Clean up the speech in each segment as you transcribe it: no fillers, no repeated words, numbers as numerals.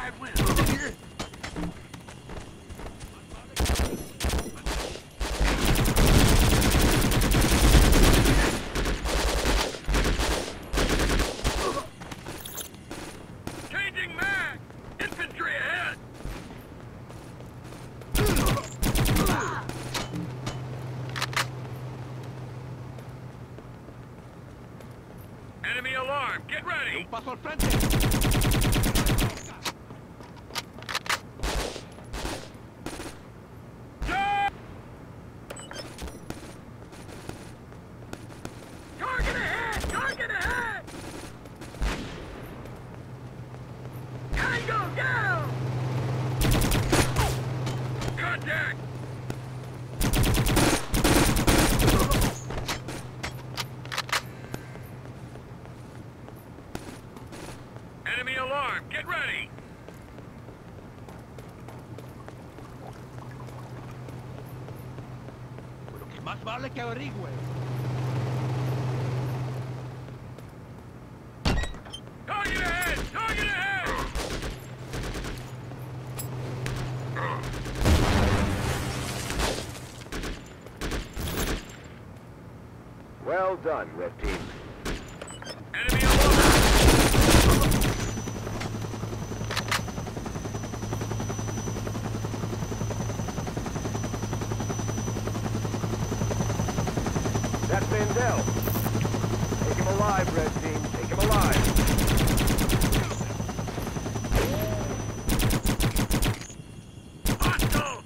Changing mag! Infantry ahead! Enemy alarm! Get ready! Un paso al frente. Target ahead! Target ahead! Tango down! Contact! Enemy alarm! Get ready! Pero que más vale que averigüe. Target ahead! Target ahead! Well done, Red Team. Enemy alarm! That's Mandel. Take him alive, Red Team. Take him alive. Hostile!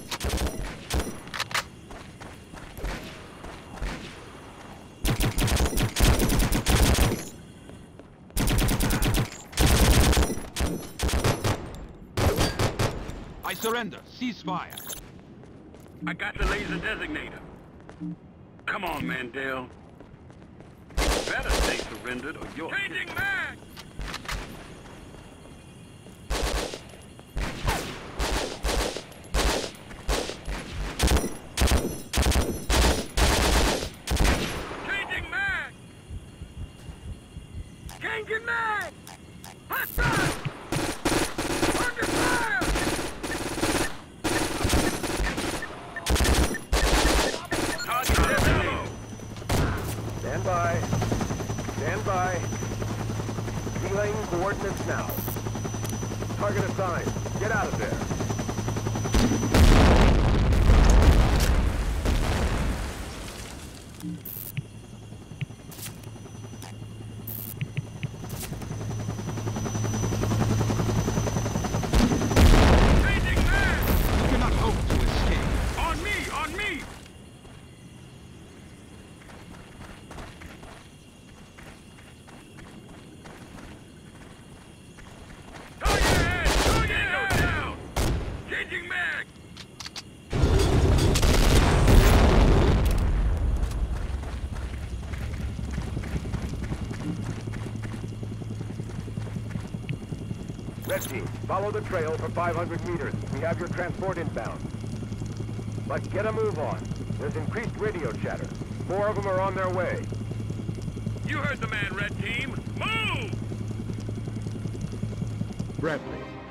I surrender. Ceasefire. I got the laser designator. Come on, Mandel. Better stay surrendered or you're... Changing mag! Changing mag! Changing mag! Hostile! Under fire! Target designated. Stand by. Stand by. Relaying coordinates now. Target assigned. Get out of there. Changing mag! You cannot hope to escape. On me! On me! Target ahead! Target ahead! Down! Changing mag! Red Team, follow the trail for 500 meters. We have your transport inbound. But get a move on. There's increased radio chatter. 4 of them are on their way. You heard the man, Red Team. Move! Bradley,